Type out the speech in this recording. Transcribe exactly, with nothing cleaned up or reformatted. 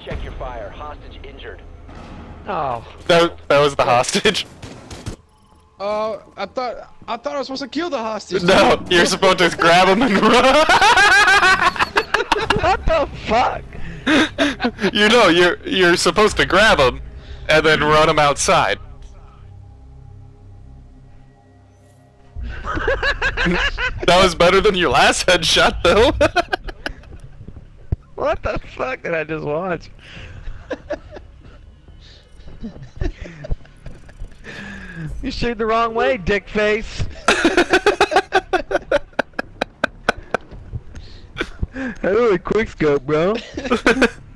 Check your fire. Hostage injured. Oh. That, that was the hostage. Uh, I thought I thought I was supposed to kill the hostage. No, you're supposed to grab him and run. What the fuck? You know, you're you're supposed to grab him and then run him outside. That was better than your last headshot, though. What the fuck did I just watch? You shoot the wrong way, dick face. That was a quick scope, bro.